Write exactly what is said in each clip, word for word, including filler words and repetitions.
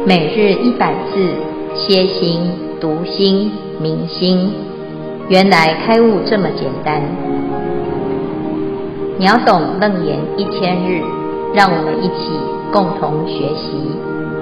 每日一百字，歇心、读心、明心，原来开悟这么简单。秒懂楞严一千日，让我们一起共同学习。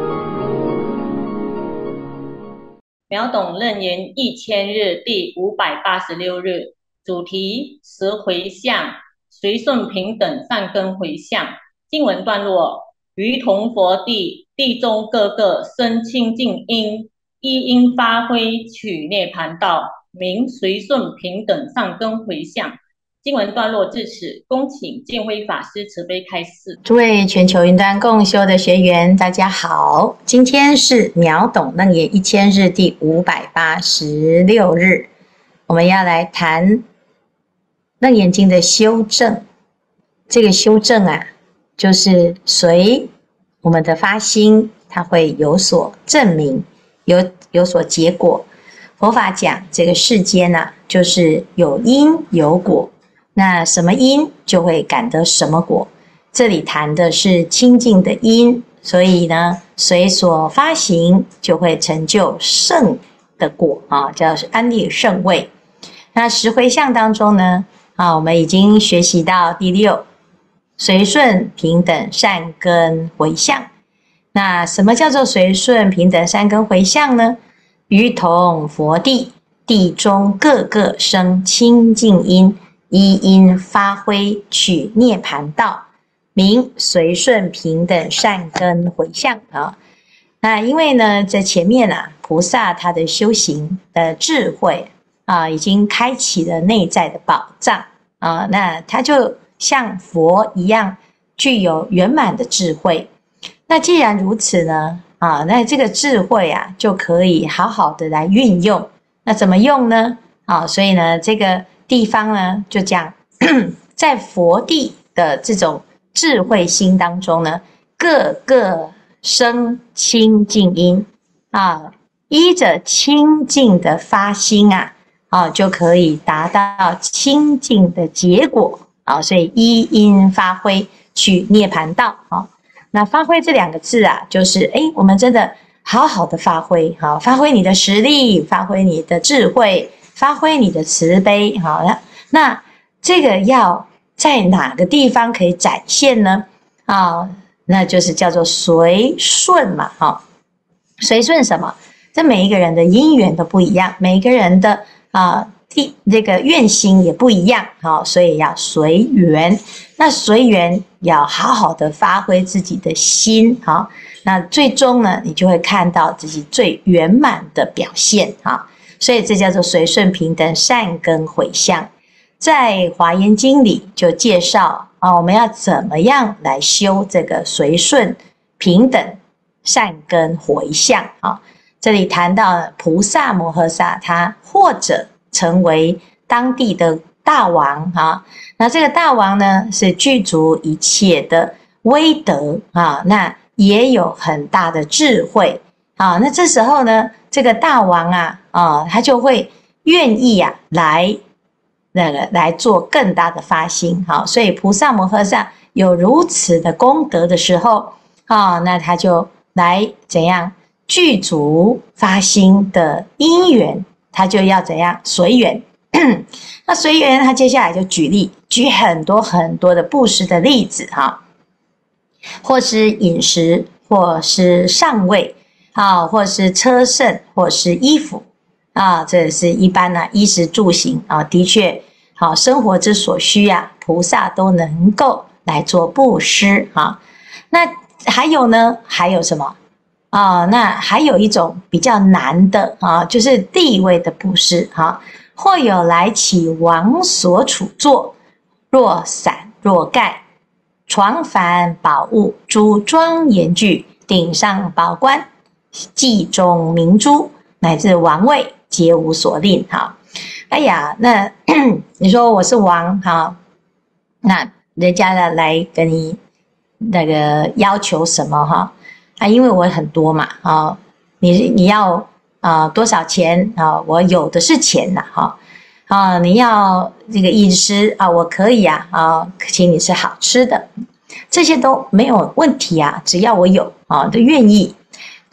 秒懂楞严一千日第五百八十六日，主题十回向，随顺平等善根回向。经文段落：于同佛地，地中各个生清净因，一因发挥取涅盘道，名随顺平等善根回向。经文段落至此，恭请建辉法师慈悲开示。 诸位全球云端共修的学员，大家好，今天是秒懂楞严一千日第五百八十六日，我们要来谈楞严经的修正。这个修正啊，就是随我们的发心，它会有所证明，有有所结果。佛法讲这个世间啊，就是有因有果。那什么因就会感得什么果，这里谈的是清净的因，所以呢，随所发行就会成就圣的果啊，叫安立圣位。那十回向当中呢，啊，我们已经学习到第六，随顺平等善根回向。那什么叫做随顺平等善根回向呢？于同佛地，地中各个生清净因，一因发挥取涅盘道，名随顺平等善根回向啊。那因为呢，在前面啊，菩萨他的修行的智慧啊，已经开启了内在的宝藏啊，那他就像佛一样，具有圆满的智慧。那既然如此呢，啊，那这个智慧啊，就可以好好的来运用。那怎么用呢？啊，所以呢，这个地方呢，就讲在佛地的这种智慧心当中呢，各个生清净因啊，依着清净的发心啊，啊就可以达到清净的结果啊。所以依因发挥取涅盘道啊。那发挥这两个字啊，就是哎，我们真的好好的发挥，好，发挥你的实力，发挥你的智慧。发挥你的慈悲，好，那那这个要在哪个地方可以展现呢？啊，那就是叫做随顺嘛，哈，随顺什么？这每一个人的因缘都不一样，每一个人的啊，地这个愿心也不一样，好，所以要随缘。那随缘要好好的发挥自己的心，好，那最终呢，你就会看到自己最圆满的表现，哈。所以这叫做随顺平等善根回向。在华严经里就介绍啊，我们要怎么样来修这个随顺平等善根回向啊。这里谈到菩萨摩诃萨，他或者成为当地的大王啊，那这个大王呢是具足一切的威德啊，那也有很大的智慧啊。那这时候呢，这个大王啊，啊，他就会愿意啊来那个来做更大的发心，好，所以菩萨摩诃萨有如此的功德的时候，啊，那他就来怎样具足发心的因缘，他就要怎样随缘。那随缘，他接下来就举例，举很多很多的布施的例子哈，或是饮食，或是上位。啊，或是车乘，或是衣服啊，这是一般呢、啊、衣食住行啊，的确，好、啊、生活之所需啊，菩萨都能够来做布施啊。那还有呢？还有什么啊？那还有一种比较难的啊，就是地位的布施啊。或有来起王所处座，若伞若盖，床幡宝物，诸庄严具，顶上宝冠。髻中明珠，乃至王位，皆无所令。哈，哎呀，那你说我是王，哈，那人家呢来跟你那个要求什么哈？啊，因为我很多嘛，啊，你你要啊、呃、多少钱啊？我有的是钱呐，哈，啊，你要这个饮食啊，我可以啊，啊，请你吃好吃的，这些都没有问题啊，只要我有啊，都愿意。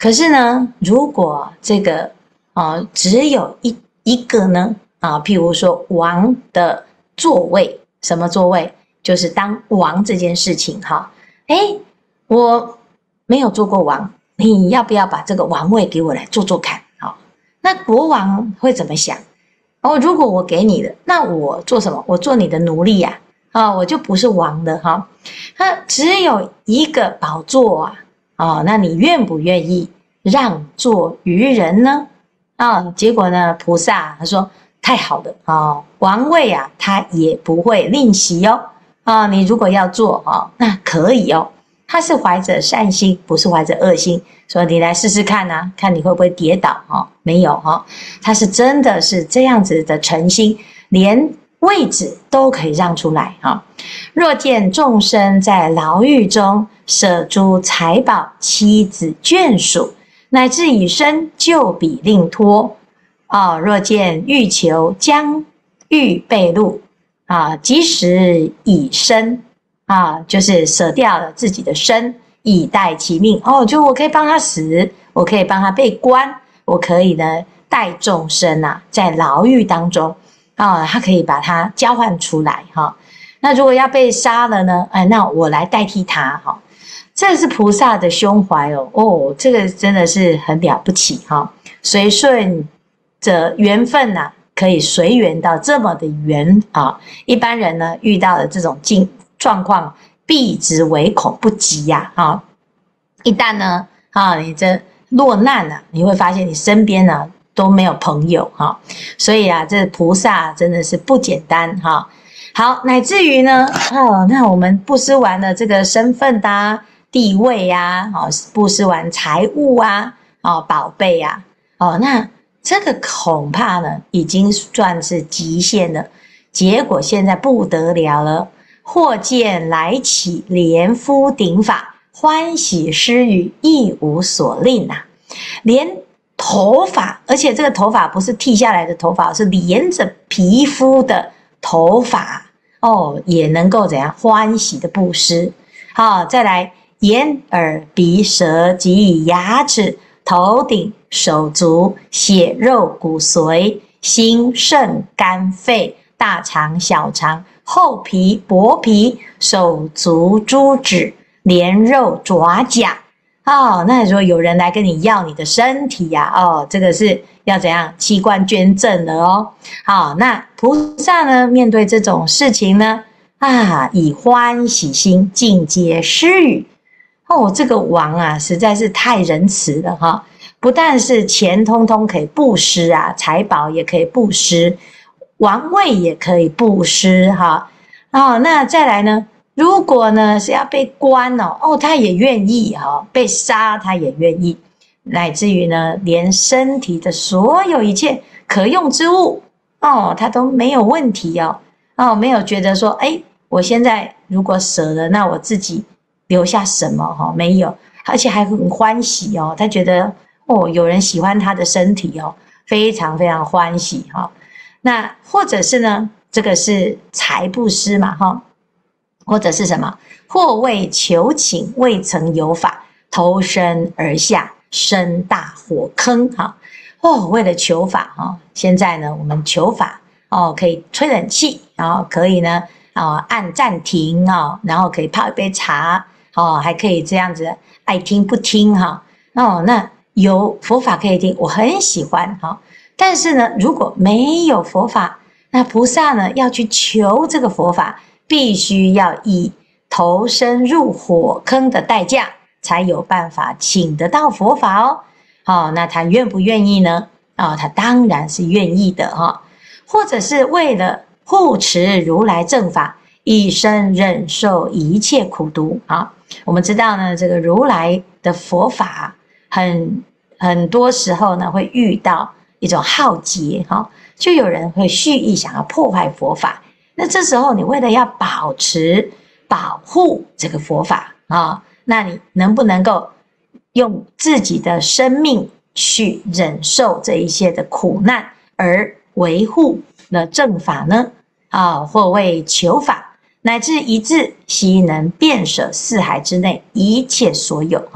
可是呢，如果这个啊只有一一个呢啊，譬如说王的座位，什么座位？就是当王这件事情哈。哎，我没有做过王，你要不要把这个王位给我来做做看？好，那国王会怎么想？哦，如果我给你的，那我做什么？我做你的奴隶呀、啊，啊，我就不是王的哈。那只有一个宝座啊，哦，那你愿不愿意让座于人呢？啊，结果呢，菩萨他说太好了啊、哦，王位啊，他也不会吝惜哦。啊，你如果要做哦，那可以哦。他是怀着善心，不是怀着恶心，说你来试试看啊，看你会不会跌倒哦？没有哈，他是真的是这样子的诚心，连位置都可以让出来哈。若见众生在牢狱中舍诸财宝、妻子、眷属，乃至以身就彼令托啊，若见欲求将欲被戮啊，即时以身。啊，就是舍掉了自己的身，以待其命。哦，就我可以帮他死，我可以帮他被关，我可以呢代众生啊，在牢狱当中啊，他可以把它交换出来哈、啊。那如果要被杀了呢？哎，那我来代替他哈、啊。这是菩萨的胸怀哦，哦，这个真的是很了不起哈、啊。随顺着缘分呐、啊，可以随缘到这么的缘啊。一般人呢遇到了这种境状况，避之唯恐不及呀、啊！啊，一旦呢，啊，你这落难了、啊，你会发现你身边呢都没有朋友哈、啊，所以啊，这菩萨真的是不简单哈、啊。好，乃至于呢，哦，那我们布施完了这个身份的、啊、地位呀、啊，哦，布施完财物啊，哦，宝贝呀、啊，哦，那这个恐怕呢，已经算是极限了。结果现在不得了了。或见来起连夫顶法，欢喜施予，亦无所令啊！连头发，而且这个头发不是剃下来的头发，是连着皮肤的头发哦，也能够怎样欢喜的布施。好，再来眼、耳、鼻、舌及牙齿、头顶、手足、血肉、骨髓、心、肾、肝、肺、大肠、小肠。厚皮、薄皮、手足、猪指、连肉、爪甲，哦，那如果有人来跟你要你的身体呀、啊，哦，这个是要怎样器官捐赠的哦。好，那菩萨呢，面对这种事情呢，啊，以欢喜心尽皆施予。哦，这个王啊，实在是太仁慈了哈、哦！不但是钱通通可以布施啊，财宝也可以布施。王位也可以布施哈，哦，那再来呢？如果呢是要被关哦，哦，他也愿意哈、哦，被杀他也愿意，乃至于呢，连身体的所有一切可用之物哦，他都没有问题哦，哦，没有觉得说，哎，我现在如果舍了，那我自己留下什么哈、哦？没有，而且还很欢喜哦，他觉得哦，有人喜欢他的身体哦，非常非常欢喜哈、哦。那或者是呢，这个是财布施嘛，哈，或者是什么？或为求情，未曾有法，投身而下，深大火坑，哈，哦，为了求法，哈，现在呢，我们求法，哦，可以吹冷气，然后可以呢，啊，按暂停啊，然后可以泡一杯茶，哦，还可以这样子，爱听不听，哈，哦，那有佛法可以听，我很喜欢，哈。但是呢，如果没有佛法，那菩萨呢要去求这个佛法，必须要以投身入火坑的代价，才有办法请得到佛法哦。好、哦，那他愿不愿意呢？啊、哦，他当然是愿意的哈、哦。或者是为了护持如来正法，以身忍受一切苦毒啊、哦。我们知道呢，这个如来的佛法很很多时候呢会遇到一种浩劫哈，就有人会蓄意想要破坏佛法。那这时候你为了要保持、保护这个佛法啊，那你能不能够用自己的生命去忍受这一些的苦难，而维护了正法呢？啊，或为求法，乃至一致悉能遍舍四海之内一切所有啊。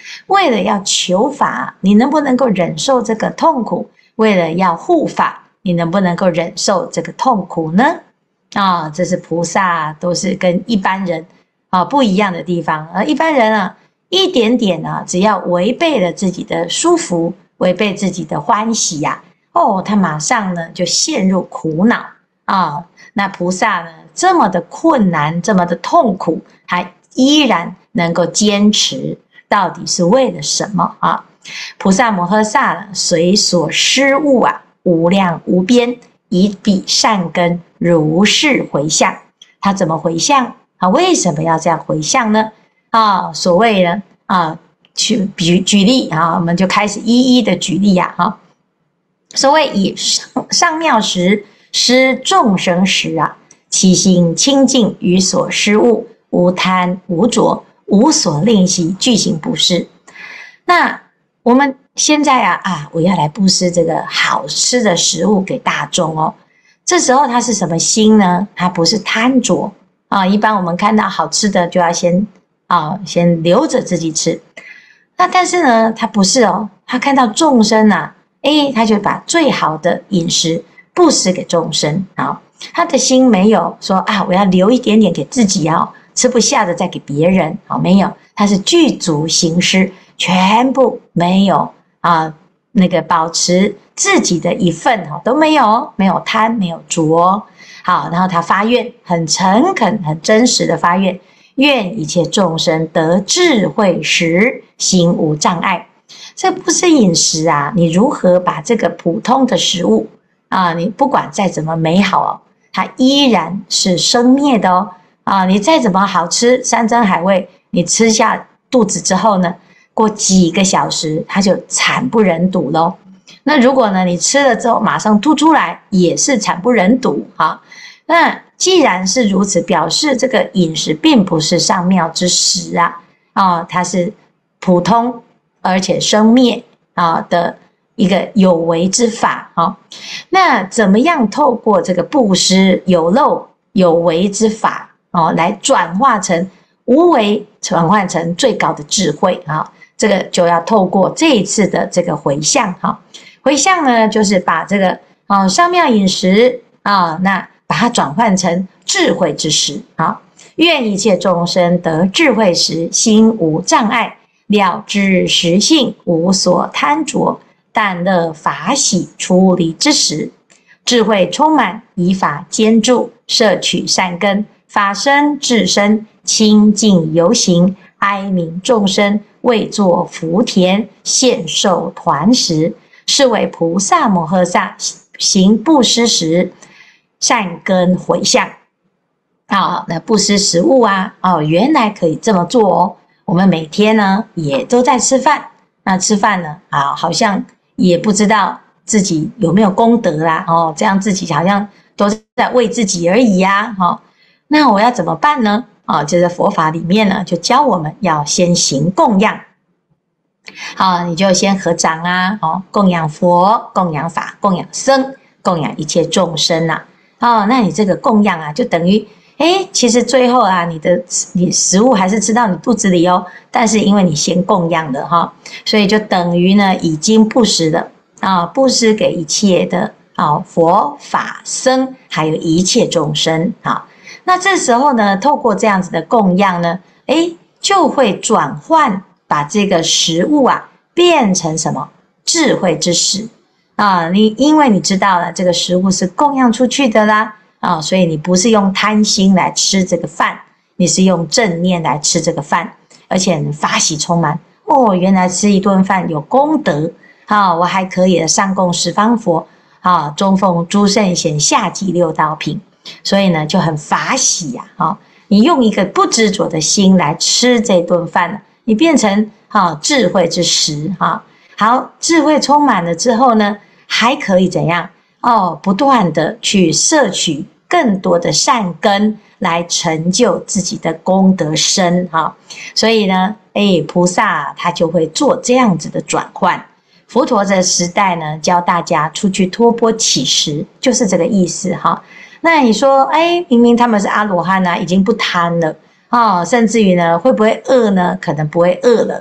为了要求法，你能不能够忍受这个痛苦？为了要护法，你能不能够忍受这个痛苦呢？啊，这是菩萨都是跟一般人啊不一样的地方。而一般人啊，一点点啊，只要违背了自己的舒服，违背自己的欢喜呀、啊，哦，他马上呢就陷入苦恼啊。那菩萨呢，这么的困难，这么的痛苦，还依然能够坚持，到底是为了什么啊？菩萨摩诃萨呢，随所施物啊，无量无边，以彼善根如是回向。他怎么回向？他为什么要这样回向呢？啊，所谓呢啊，举举举例啊，我们就开始一一的举例呀、啊。哈，所谓以上上妙时施众生时啊，其心清净于所施物，无贪无着，无所吝惜，具行布施。那我们现在啊啊，我要来布施这个好吃的食物给大众哦。这时候它是什么心呢？它不是贪着啊。一般我们看到好吃的就要先啊先留着自己吃。那但是呢，他不是哦，他看到众生啊，诶，他就把最好的饮食布施给众生啊。他的心没有说啊，我要留一点点给自己哦，吃不下的再给别人啊，没有，他是具足行施。全部没有啊，那个保持自己的一份哈都没有，没有贪，没有着。好，然后他发愿，很诚恳、很真实的发愿，愿一切众生得智慧时，心无障碍。这不是饮食啊，你如何把这个普通的食物啊，你不管再怎么美好哦，它依然是生灭的哦。啊，你再怎么好吃，山珍海味，你吃下肚子之后呢？过几个小时，它就惨不忍睹咯。那如果呢，你吃了之后马上吐出来，也是惨不忍睹哈。那既然是如此，表示这个饮食并不是上妙之食啊，啊，它是普通而且生灭啊的一个有为之法啊。那怎么样透过这个布施有漏有为之法哦，来转化成无为，转换成最高的智慧啊？这个就要透过这一次的这个回向哈，回向呢就是把这个啊上妙饮食啊，那把它转换成智慧之食啊。愿一切众生得智慧时，心无障碍，了知实性，无所贪着，但乐法喜出离之时，智慧充满，以法兼住，摄取善根，法身智身，清净游行，哀悯众生，为作福田，献受团食，是为菩萨摩诃萨行布施时善根回向。啊，那布施食物啊，哦，原来可以这么做哦。我们每天呢也都在吃饭，那吃饭呢啊，好像也不知道自己有没有功德啦，哦，这样自己好像都是在为自己而已呀，哈、哦。那我要怎么办呢？啊，就在佛法里面呢，就教我们要先行供养。好，你就先合掌啊，哦，供养佛、供养法、供养僧、供养一切众生呐、啊。哦，那你这个供养啊，就等于，哎，其实最后啊，你的你食物还是吃到你肚子里哦，但是因为你先供养了哈、哦，所以就等于呢已经布施了啊，布施给一切的啊佛法僧，还有一切众生啊。那这时候呢，透过这样子的供养呢，哎，就会转换，把这个食物啊变成什么智慧之食啊？你因为你知道了这个食物是供养出去的啦啊，所以你不是用贪心来吃这个饭，你是用正念来吃这个饭，而且法喜充满哦。原来吃一顿饭有功德啊，我还可以上供十方佛啊，中奉诸圣贤，下济六道品。所以呢，就很法喜呀、啊，哦，你用一个不执着的心来吃这顿饭，你变成啊、哦、智慧之食啊。好，智慧充满了之后呢，还可以怎样？哦，不断的去摄取更多的善根，来成就自己的功德身哈、哦。所以呢，哎，菩萨他就会做这样子的转换。佛陀的时代呢，教大家出去托钵乞食，就是这个意思哈、哦。那你说，哎，明明他们是阿罗汉啊，已经不贪了哦，甚至于呢，会不会饿呢？可能不会饿了哈、哦。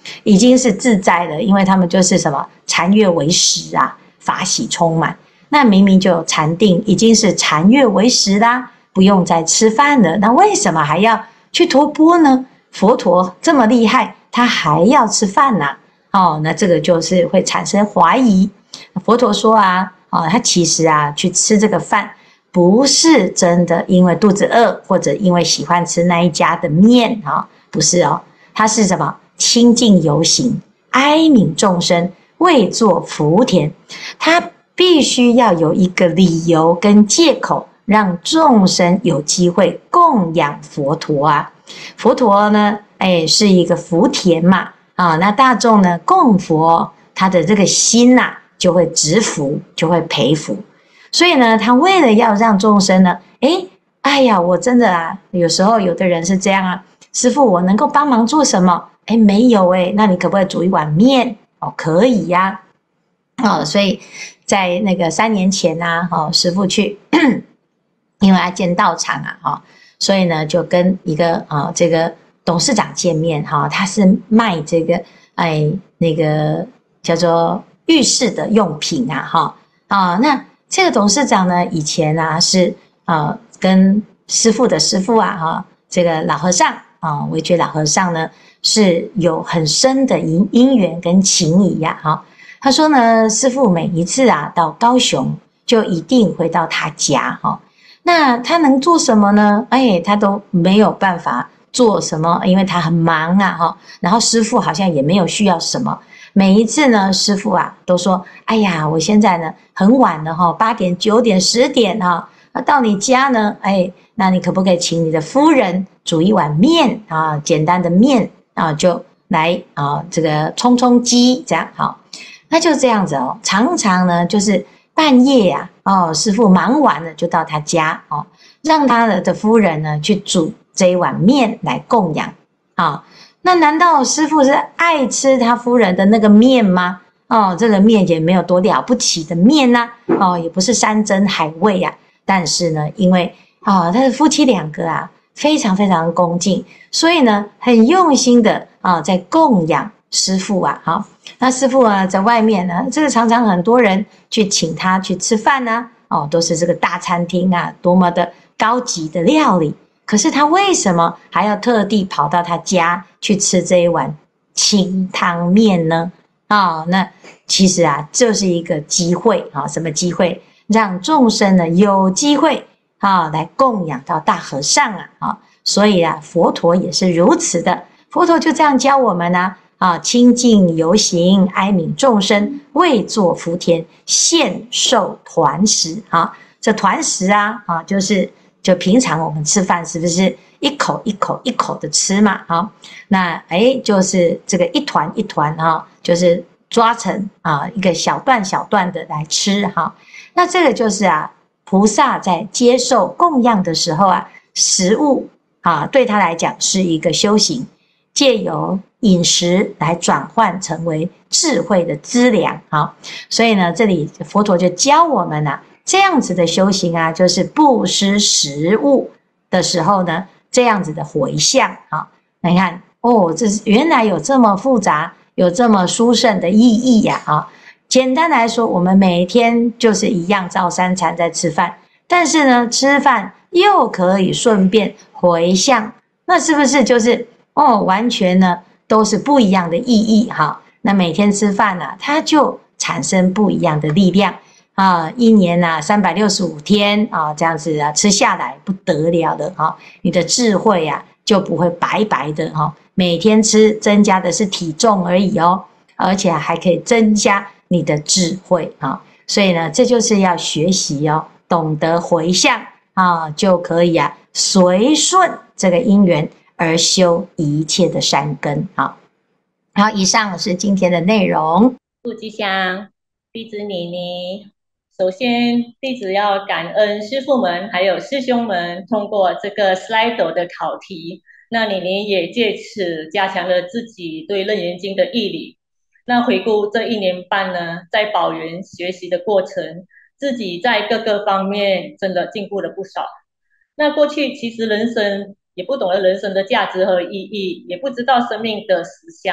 已经是自在了，因为他们就是什么禅悦为食啊，法喜充满。那明明就有禅定，已经是禅悦为食啦，不用再吃饭了，那为什么还要去托钵呢？佛陀这么厉害，他还要吃饭呢、啊？哦，那这个就是会产生怀疑。佛陀说啊，哦，他其实啊去吃这个饭，不是真的因为肚子饿，或者因为喜欢吃那一家的面啊、哦，不是哦，他是什么？清净游行，哀悯众生，为作福田。他必须要有一个理由跟借口，让众生有机会供养佛陀啊。佛陀呢，哎，是一个福田嘛，啊，那大众呢供佛，他的这个心呐、啊，就会植福，就会培福。所以呢，他为了要让众生呢，哎，哎呀，我真的啊，有时候有的人是这样啊，师父，我能够帮忙做什么？哎，没有哎，那你可不可以煮一碗面？哦，可以呀、啊。哦，所以在那个三年前呐、啊，哦，师父去，因为要建道场啊，哈、哦，所以呢，就跟一个啊、哦、这个董事长见面哈、哦，他是卖这个哎那个叫做浴室的用品啊，哈、哦、啊、哦，那这个董事长呢，以前啊是啊、呃、跟师父的师父啊，哈、哦，这个老和尚啊，韦觉老和尚呢是有很深的因因缘跟情谊呀、啊，哈、哦。他说呢，师父每一次啊到高雄，就一定会到他家哈、哦。那他能做什么呢？哎，他都没有办法做什么，因为他很忙啊哈。然后师父好像也没有需要什么。每一次呢，师父啊都说：“哎呀，我现在呢很晚了哈，八点、九点、十点哈，到你家呢，哎，那你可不可以请你的夫人煮一碗面啊？简单的面啊，就来啊，这个充充饥这样好。”那就这样子哦，常常呢就是半夜呀、啊，哦，师父忙完了就到他家哦，让他的夫人呢去煮这一碗面来供养啊、哦。那难道师父是爱吃他夫人的那个面吗？哦，这个面也没有多了不起的面呐、啊，哦，也不是山珍海味呀、啊。但是呢，因为啊、哦，他的夫妻两个啊非常非常恭敬，所以呢很用心的啊在供养师父啊，好、哦。那师父啊，在外面呢，这个常常很多人去请他去吃饭呢、啊，哦，都是这个大餐厅啊，多么的高级的料理。可是他为什么还要特地跑到他家去吃这一碗清汤面呢？哦，那其实啊，这是一个机会啊、哦，什么机会？让众生呢有机会啊、哦、来供养到大和尚啊，啊、哦，所以啊，佛陀也是如此的，佛陀就这样教我们呢、啊。啊，清净游行，哀悯众生，为作福田，献受团食啊！这团食啊，啊，就是就平常我们吃饭是不是一口一口一口的吃嘛？啊，那哎，就是这个一团一团啊，就是抓成啊一个小段小段的来吃哈、啊。那这个就是啊，菩萨在接受供养的时候啊，食物啊，对他来讲是一个修行。借由饮食来转换成为智慧的资粮，好，所以呢，这里佛陀就教我们啊，这样子的修行啊，就是布施食物的时候呢，这样子的回向啊，你看哦，这是原来有这么复杂，有这么殊胜的意义呀啊！简单来说，我们每天就是一样照三餐在吃饭，但是呢，吃饭又可以顺便回向，那是不是就是？哦，完全呢都是不一样的意义哈。那每天吃饭呢、啊，它就产生不一样的力量啊。一年呐、啊，三百六十五天啊，这样子啊吃下来不得了的哈。你的智慧呀、啊、就不会白白的哈。每天吃增加的是体重而已哦，而且还可以增加你的智慧啊。所以呢，这就是要学习哦，懂得回向啊，就可以啊随顺这个因缘。而修一切的善根，好，好，以上是今天的内容。 祝吉祥，弟子妮妮。首先，弟子要感恩师父们还有师兄们通过这个 Slido 的考题，那妮妮也借此加强了自己对楞严经的义理。那回顾这一年半呢，在宝源学习的过程，自己在各个方面真的进步了不少。那过去其实人生也不懂得人生的价值和意义，也不知道生命的实相。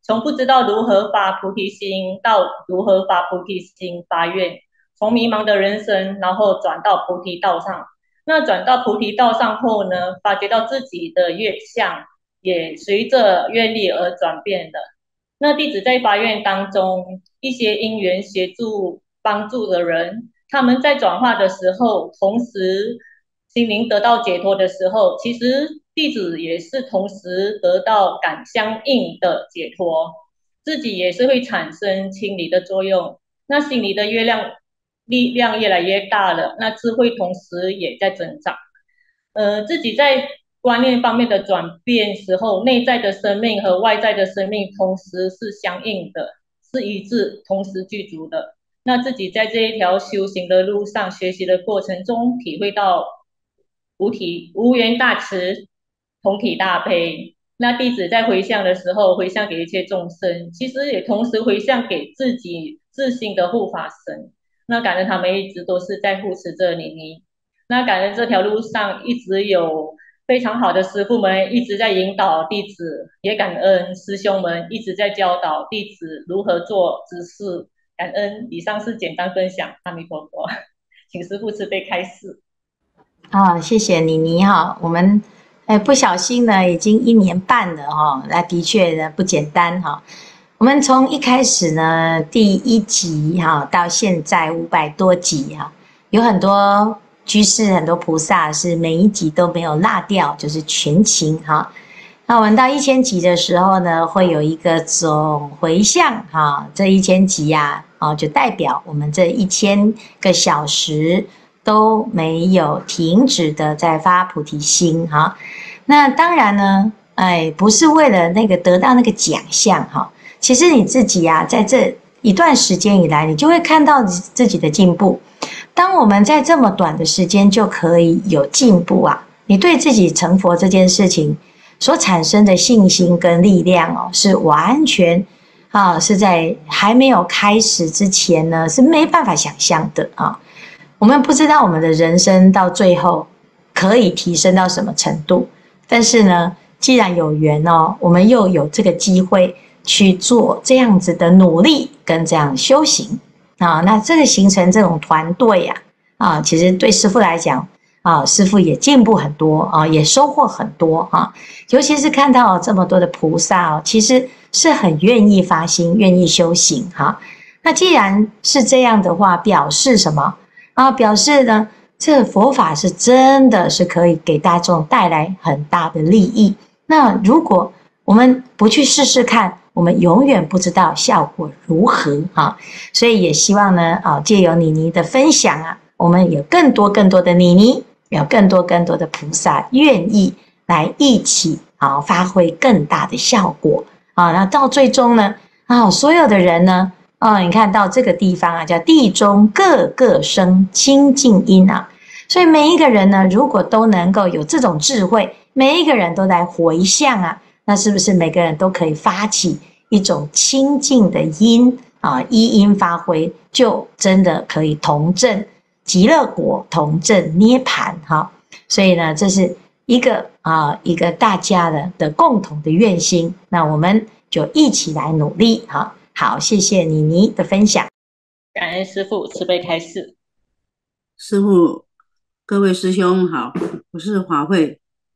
从不知道如何发菩提心到如何发菩提心发愿，从迷茫的人生，然后转到菩提道上。那转到菩提道上后呢，发觉到自己的愿相也随着愿力而转变的。那弟子在发愿当中，一些因缘协助帮助的人，他们在转化的时候，同时心灵得到解脱的时候，其实弟子也是同时得到感相应的解脱，自己也是会产生清理的作用。那心里的月亮力量越来越大了，那智慧同时也在增长。呃，自己在观念方面的转变时候，内在的生命和外在的生命同时是相应的，是一致，同时具足的。那自己在这一条修行的路上，学习的过程中，体会到无体无缘大慈，同体大悲。那弟子在回向的时候，回向给一切众生，其实也同时回向给自己自心的护法神。那感恩他们一直都是在护持着你你。那感恩这条路上一直有非常好的师父们一直在引导弟子，也感恩师兄们一直在教导弟子如何做姿势。感恩。以上是简单分享，阿弥陀佛，请师父慈悲开示。 啊、谢谢妮妮哈，我们哎不小心呢，已经一年半了哈，那的确呢不简单哈。我们从一开始呢第一集哈到现在五百多集哈，有很多居士、很多菩萨是每一集都没有落掉，就是全勤哈。那我们到一千集的时候呢，会有一个总回向哈，这一千集呀、啊，哦就代表我们这一千个小时都没有停止的在发菩提心哈。那当然呢，哎，不是为了那个得到那个奖项哈。其实你自己啊，在这一段时间以来，你就会看到自己的进步。当我们在这么短的时间就可以有进步啊，你对自己成佛这件事情所产生的信心跟力量哦，是完全啊，是在还没有开始之前呢，是没办法想象的啊。我们不知道我们的人生到最后可以提升到什么程度，但是呢，既然有缘哦，我们又有这个机会去做这样子的努力跟这样修行啊，那这个形成这种团队呀，啊，其实对师父来讲啊，师父也进步很多啊，也收获很多啊，尤其是看到这么多的菩萨哦，其实是很愿意发心、愿意修行哈。那既然是这样的话，表示什么啊？表示呢，这佛法是真的是可以给大众带来很大的利益。那如果我们不去试试看，我们永远不知道效果如何啊！所以也希望呢，啊，借由妮妮的分享啊，我们有更多更多的妮妮，有更多更多的菩萨愿意来一起啊，发挥更大的效果啊！那到最终呢，啊，所有的人呢，啊，你看到这个地方啊，叫地中各个生清净音啊，所以每一个人呢，如果都能够有这种智慧，每一个人都来回向啊。那是不是每个人都可以发起一种清净的因啊？依因发挥，就真的可以同证极乐国，同证涅槃哈。所以呢，这是一个啊一个大家的的共同的愿心。那我们就一起来努力哈。好，谢谢妮妮的分享。 感恩师父慈悲开示。 师父，各位师兄好，我是华慧。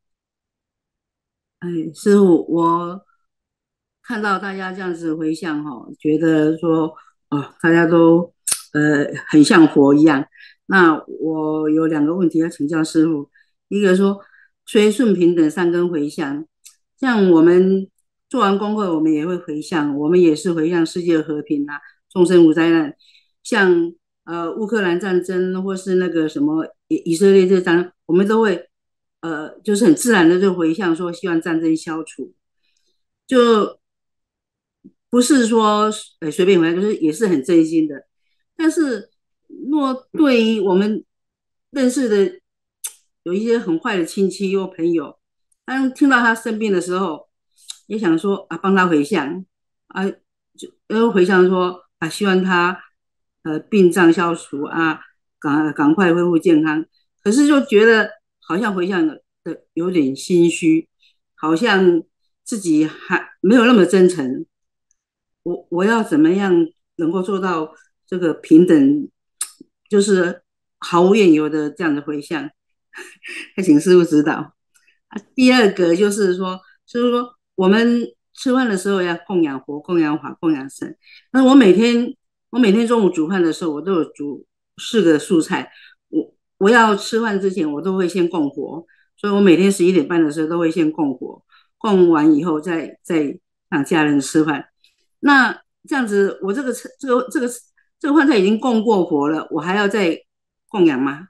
哎，师父，我看到大家这样子回向哈，觉得说哦，大家都呃很像佛一样。那我有两个问题要请教师父，一个说随顺平等善根回向，像我们做完功课，我们也会回向，我们也是回向世界和平啊，众生无灾难。像呃乌克兰战争或是那个什么以以色列这战争，我们都会。呃，就是很自然的就回向说希望战争消除，就不是说呃随便回向，就是也是很真心的。但是若对于我们认识的有一些很坏的亲戚或朋友，当听到他生病的时候，也想说啊帮他回向啊，就又回向说啊希望他呃病障消除啊，赶赶快恢复健康。可是就觉得好像回向的有点心虚，好像自己还没有那么真诚， 我我要怎么样能够做到这个平等，就是毫无缘由的这样的回向？还请师父指导。啊，第二个就是说，就是说我们吃饭的时候要供养佛、供养法、供养神。那我每天我每天中午煮饭的时候，我都有煮四个素菜。我我要吃饭之前，我都会先供佛，所以我每天十一点半的时候都会先供佛，供完以后再再让家人吃饭。那这样子，我这个这个这个这个饭菜已经供过佛了，我还要再供养吗？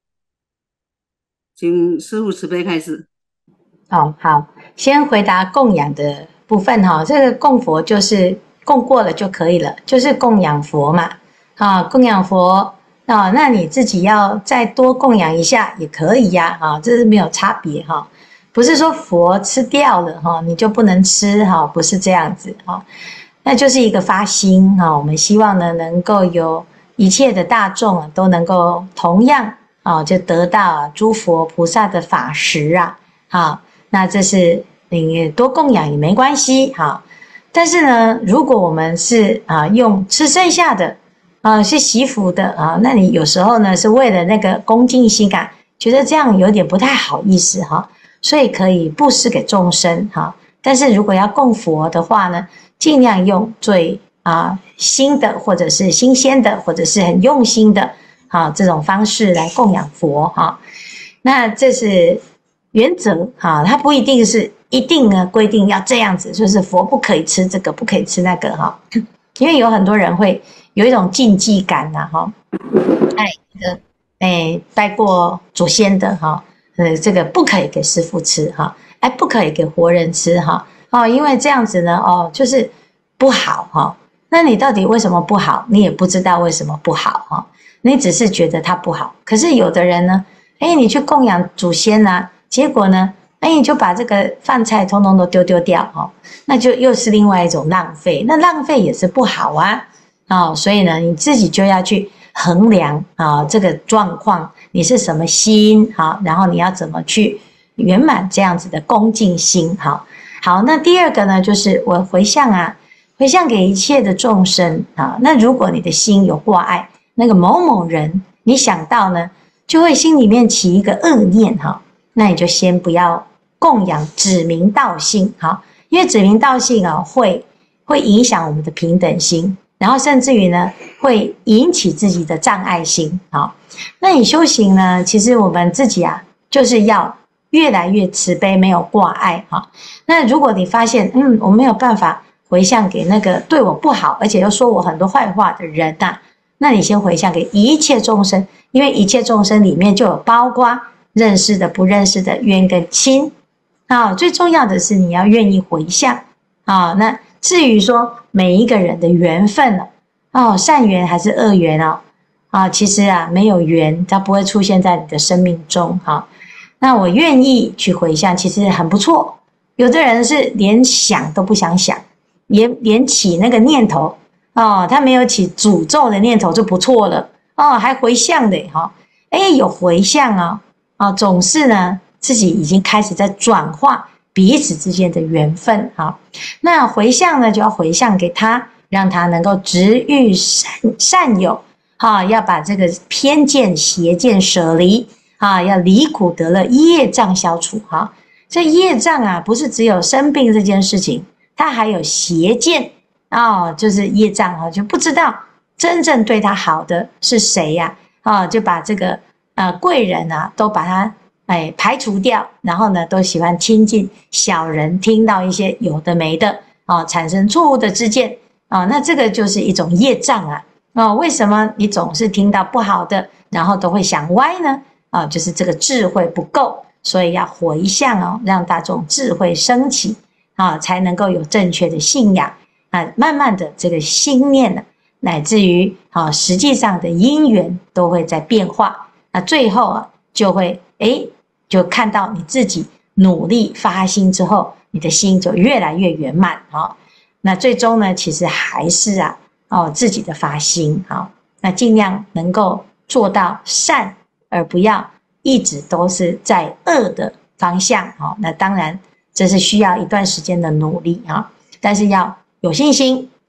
请师父慈悲开示。 哦，好，先回答供养的部分哈。这个供佛就是供过了就可以了，就是供养佛嘛。啊，供养佛啊，那你自己要再多供养一下也可以呀。啊，这是没有差别哈，不是说佛吃掉了哈，你就不能吃哈，不是这样子哈。那就是一个发心哈，我们希望呢能够有一切的大众啊都能够同样啊，就得到诸佛菩萨的法食啊。好，那这是你多供养也没关系哈。但是呢，如果我们是啊用吃剩下的啊是惜福的啊，那你有时候呢是为了那个恭敬心感，觉得这样有点不太好意思哈，所以可以布施给众生哈。但是如果要供佛的话呢，尽量用最啊新的或者是新鲜的或者是很用心的啊这种方式来供养佛哈。那这是原则哈，它不一定是一定呢规定要这样子，就是佛不可以吃这个，不可以吃那个哈。因为有很多人会有一种禁忌感呐哈，哎，呃，哎，拜过祖先的哈，呃，这个不可以给师父吃哈，哎，不可以给活人吃哈，哦，因为这样子呢，哦，就是不好哈。那你到底为什么不好？你也不知道为什么不好哈，你只是觉得它不好。可是有的人呢，哎，你去供养祖先啊，结果呢，哎，你就把这个饭菜通通都丢丢掉哈，那就又是另外一种浪费。那浪费也是不好啊，哦，所以呢，你自己就要去衡量啊这个状况，你是什么心好，然后你要怎么去圆满这样子的恭敬心好。好，那第二个呢，就是我回向啊，回向给一切的众生啊。那如果你的心有挂碍，那个某某人，你想到呢，就会心里面起一个恶念哈，那你就先不要供养指名道姓哈，因为指名道姓啊，会会影响我们的平等心，然后甚至于呢，会引起自己的障碍心好。那你修行呢，其实我们自己啊，就是要越来越慈悲，没有挂碍哈。那如果你发现，嗯，我没有办法回向给那个对我不好，而且又说我很多坏话的人呐、啊，那你先回向给一切众生，因为一切众生里面就有包括认识的、不认识的、冤跟亲啊。最重要的是你要愿意回向啊。那至于说每一个人的缘分哦，善缘还是恶缘哦，啊，其实啊没有缘，它不会出现在你的生命中哈。那我愿意去回向，其实很不错。有的人是连想都不想想，连连起那个念头哦，他没有起诅咒的念头就不错了哦，还回向的哈，哎，有回向啊、哦，啊，总是呢自己已经开始在转化彼此之间的缘分哈。那回向呢，就要回向给他，让他能够直欲善善友哈，要把这个偏见邪见舍离啊，要离苦得乐，业障消除哈。这业障啊，不是只有生病这件事情，它还有邪见哦，就是业障啊，就不知道真正对他好的是谁呀、啊？哦，就把这个呃贵人啊，都把他哎排除掉，然后呢，都喜欢亲近小人，听到一些有的没的哦，产生错误的知见啊、哦，那这个就是一种业障啊。哦，为什么你总是听到不好的，然后都会想歪呢？啊、哦，就是这个智慧不够。所以要回向哦，让大众智慧升起啊，才能够有正确的信仰啊。慢慢的，这个心念呢，乃至于啊，实际上的因缘都会在变化。那最后啊，就会哎，就看到你自己努力发心之后，你的心就越来越圆满啊。那最终呢，其实还是啊，哦，自己的发心啊，那尽量能够做到善，而不要一直都是在恶的方向，哦，那当然这是需要一段时间的努力啊，但是要有信心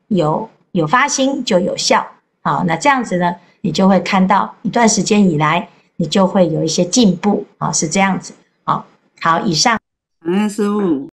有有发心就有效。好，那这样子呢，你就会看到一段时间以来，你就会有一些进步啊，是这样子。好，好，以上。 感恩师父。